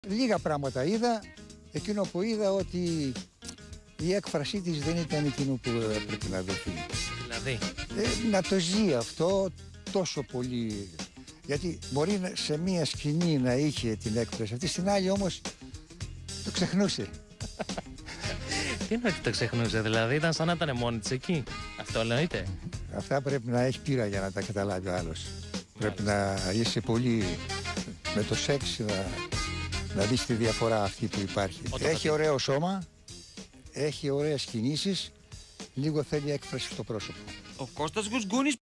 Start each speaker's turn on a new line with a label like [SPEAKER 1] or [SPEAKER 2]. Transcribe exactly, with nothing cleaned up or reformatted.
[SPEAKER 1] Λίγα πράγματα είδα. Εκείνο που είδα ότι η έκφρασή της δεν ήταν εκείνο που έπρεπε να δοθεί.
[SPEAKER 2] Δηλαδή.
[SPEAKER 1] Ε, να το ζει αυτό τόσο πολύ. Γιατί μπορεί σε μία σκηνή να είχε την έκφραση αυτή, στην άλλη όμως το ξεχνούσε.
[SPEAKER 2] Τι εννοείται το ξεχνούσε, δηλαδή ήταν σαν να ήταν μόνη της εκεί. Αυτό εννοείται.
[SPEAKER 1] Αυτά πρέπει να έχει πείρα για να τα καταλάβει ο άλλος. Πρέπει να είσαι πολύ με το σεξ να, να δεις τη διαφορά αυτή που υπάρχει.
[SPEAKER 2] Όταν
[SPEAKER 1] έχει
[SPEAKER 2] θα...
[SPEAKER 1] ωραίο σώμα, έχει ωραίες κινήσεις, λίγο θέλει έκφραση στο πρόσωπο.
[SPEAKER 3] Ο Κώστας Γκουσγκούνης